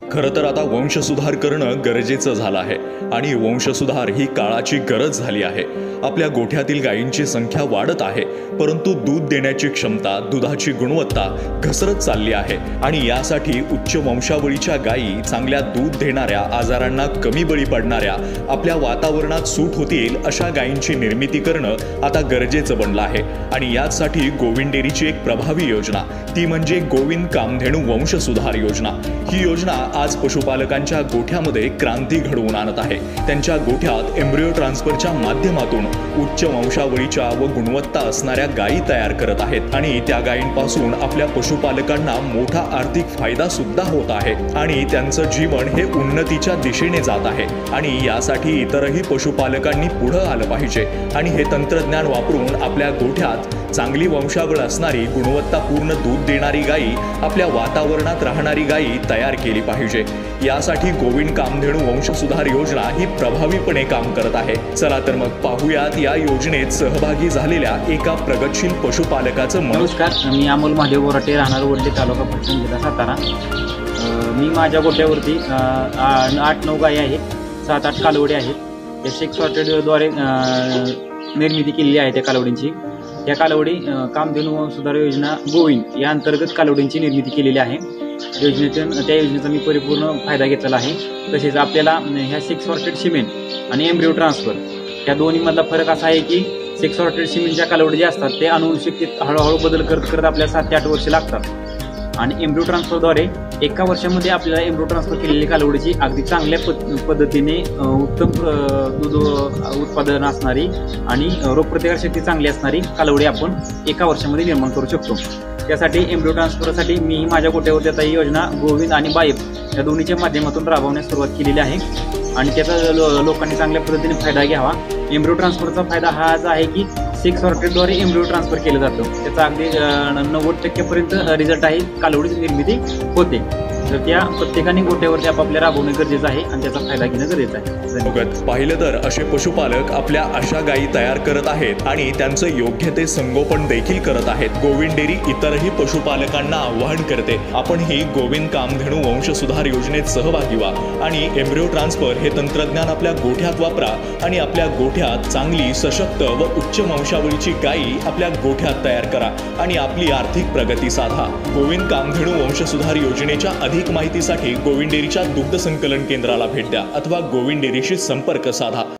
खरं तर आता वंशसुधार करणं गरजेचं झालं आहे आणि वंशसुधार ही काळाची गरज झाली आहे। आपल्या गोठ्यातील गायींची संख्या वाढत आहे, परंतु दूध देण्याची क्षमता, दुधाची गुणवत्ता घसरत चालली आहे आणि यासाठी उच्च वंशावळीच्या गायी, चांगल्या दूध देणाऱ्या, आजारांना कमी बळी पडणाऱ्या, आपल्या वातावरणात सूट होतील अशा गायींची निर्मिती करणं आता गरजेचं बनलं आहे। आणि यासाठी गोविंद डेअरीची एक प्रभावी योजना, ती म्हणजे गोविंद कामधेनू वंशसुधार योजना। ही योजना आज पशुपालकांच्या गोठ्यामध्ये क्रांती घडवून आणत आहे। त्यांच्या गोठ्यात एम्ब्रियो ट्रान्सफरच्या माध्यमातून उच्च वंशावळीच्या व गुणवत्ता असणाऱ्या गायी तयार करत आहेत आणि त्या गायींपासून आपल्या पशुपालकांना मोठा आर्थिक फायदा सुद्धा होत आहे आणि त्यांचं जीवन हे उन्नतीच्या दिशेने जात आहे। आणि यासाठी इतरही पशुपालकांनी पुढे आलं पाहिजे आणि हे तंत्रज्ञान वापरून आपल्या गोठ्यात चांगली वंशावळ असणारी, गुणवत्तापूर्ण दूध देणारी गायी, आपल्या वातावरणात राहणारी गायी तयार केली पाहिजे। यासाठी गोविंद कामधेनू वंशसुधार योजना ही प्रभावीपणे काम करत आहे। चला तर मग पाहूयात या योजनेत सहभागी झालेल्या एका प्रगतशील पशुपालकाचं मन। नमस्कार, मी अमोल महादेव बोराटे, राहणार वडले, तालुका फलटण, जिल्हा सातारा। मी माझ्या गोठ्यावरती 8-9 गायी आहेत, 7-8 कालवडी आहेत। या शेक सॉर्टेडद्वारे निर्मिती केलेली आहे त्या कालवडींची। या कालवडी कामधेनू वंशसुधार योजना गोविंद या अंतर्गत कालवडींची निर्मिती केलेली आहे। त्या योजनेचा मी परिपूर्ण फायदा घेतलेला आहे। तसेच आपल्याला ह्या सेक्स सॉर्टेड सिमेंट आणि एम्ब्रियो ट्रान्सफर या दोन्हीमधला फरक असा आहे की सेक्स सॉर्टेड सिमेंटच्या कालवडी जे असतात ते अनुवंशिकतेत हळूहळू बदल करत आपल्याला 7 ते 8 वर्ष लागतात आणि एम्ब्रियो ट्रान्सफरद्वारे एका वर्षामध्ये आपल्याला एम्ब्रियो ट्रान्सफर केलेली कालवडीची अगदी चांगल्या पद्धतीने उत्तम दूध उत्पादन असणारी आणि रोगप्रतिकारशक्ती चांगली असणारी कालवडी आपण एका वर्षामध्ये निर्माण करू शकतो। त्यासाठी एम्ब्रियो ट्रान्सफरसाठी मी माझ्या गोठ्यावरती आता ही योजना गोविंद आणि बायप या दोन्हीच्या माध्यमातून राबवण्यास सुरुवात केलेली आहे आणि त्याचा लोकांनी चांगल्या पद्धतीने फायदा घ्यावा। एम्ब्रियो ट्रान्सफरचा फायदा हाच आहे की सेक्स सॉर्टेडद्वारे एम्ब्रियो ट्रान्सफर केलं जातं, त्याचा अगदी 90% पर्यंत रिझल्ट आहे, कालवडी निर्मिती होते। तर त्या प्रत्येकाने गोठ्यावरती आपापल्या राबवणं गरजेचं आहे आणि त्याचा फायदा घेणं गरजेचं आहे। पाहिलं तर असे पशुपालक आपल्या अशा गायी तयार करत आहेत आणि त्यांचं योग्य ते संगोपन देखील करत आहेत। गोविंद डेअरी इतरही पशुपालकांना आवाहन करते, आपणही गोविंद कामधेनू वंशसुधार योजनेत सहभागी व्हा आणि एम्ब्रियो ट्रान्सफर हे तंत्रज्ञान आपल्या गोठ्यात वापरा आणि आपल्या गोठ्यात चांगली, सशक्त व उच्च वंशावळीची गायी आपल्या गोठ्यात तयार करा आणि आपली आर्थिक प्रगती साधा। गोविंद कामधेनू वंशसुधार योजनेच्या अधिक माहितीसाठी गोविंद डेअरीच्या दुग्ध संकलन केंद्राला भेट द्या अथवा गोविंद डेअरीशी संपर्क साधा।